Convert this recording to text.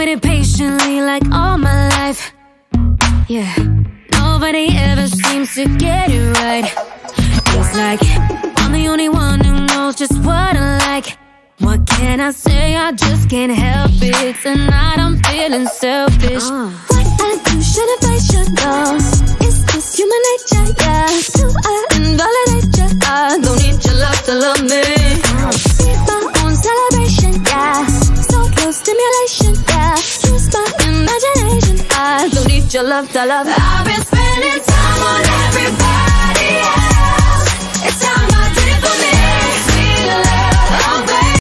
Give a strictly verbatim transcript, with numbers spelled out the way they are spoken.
waited patiently like all my life. Yeah, nobody ever seems to get it right. It's like I'm the only one who knows just what I like. What can I say? I just can't help it. Tonight I'm feeling selfish. uh. What I do shouldn't face your nose. It's just human nature, yeah. Do I invalidate you? I don't need your love to love me. uh. Be my own celebration, yeah. So close stimulation, yeah. Use my imagination. I don't need your love to love. I've been spending time on everybody else. It's time